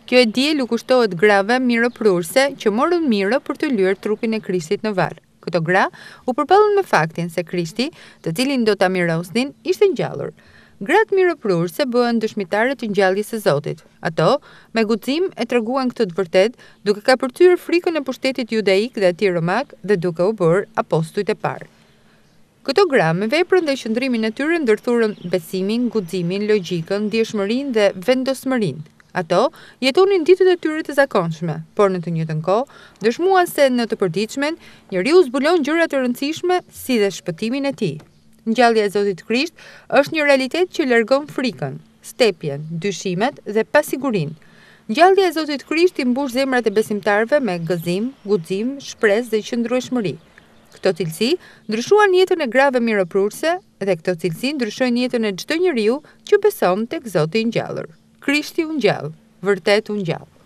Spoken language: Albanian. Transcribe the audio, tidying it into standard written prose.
Kjo e diel u kushtohet grave mirëprurse që morën mirë për të lyer trupin e Krishtit në varr. Këto gra u përballën me faktin se Krishti, të cilin do ta mirosnin, ishte ngjallur. Gratë mirëprurse bëhen dëshmitare të ngjalljes së Zotit. Ato, me guxim, e treguan këtë të vërtet, duke ka përthyer frikën e pushtetit judaik dhe atij romak dhe duke u bërë apostujt e parë. Këto gra me veprën dhe qëndrimin e tyre ndërthurën besimin, guximin, logjikën, ndjeshmërinë dhe vendosmërinë. Ato jetonin ditët e tyre të zakonshme, por në të njëjtën kohë dëshmuan se në të përditshmen njeriu zbulon gjëra të rëndësishme si dhe shpëtimin e tij. Ngjallja e Zotit Krisht është një realitet që largon frikën, stepjen, dyshimet dhe pasigurinë. Ngjallja e Zotit Krisht i mbush zemrat e besimtarëve me gëzim, guxim, shpresë dhe qëndrueshmëri. Këto cilësi ndryshuan jetën e grave mirëprurse dhe këto cilësi ndryshojnë jetën e çdo njeriu që beson tek Zoti i ngjallur. Krishti u ngjall, vërtet u ngjall.